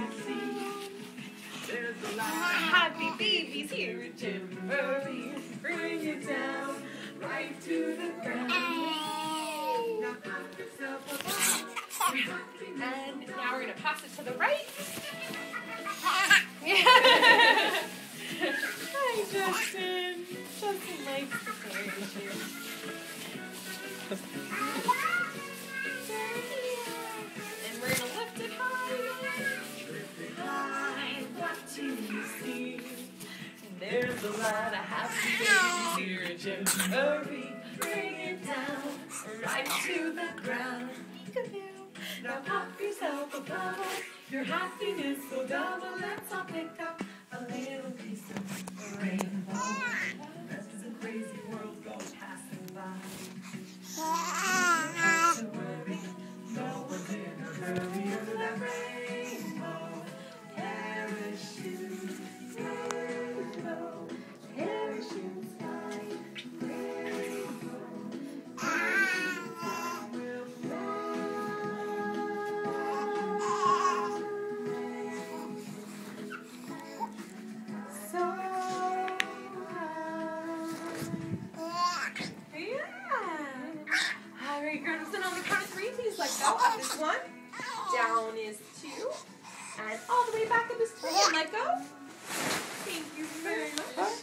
you see? There's a lot of happy babies here in January. Bring it down right to the ground. Now pop yourself a ball. And now we're going to pass it to the right. Hi, Justin. Justin likes the parachute. And we're going to lift it high. Lift it high. What do you see? There's a lot of happy babies here in January. Bring it down right to the ground. Now pop yourself a bubble. Your happiness will double. Let's all pick up a little piece of a rainbow. As the crazy world goes passing by. Not to worry, no one's in a hurry under that rainbow. Parachute, rainbow, parachute fly, rainbow. We'll fly. So Alright, you're going to sit on the count of 3. Please let go. Up is 1. Down is 2. And all the way back up is 3. And let go. Thank you very much.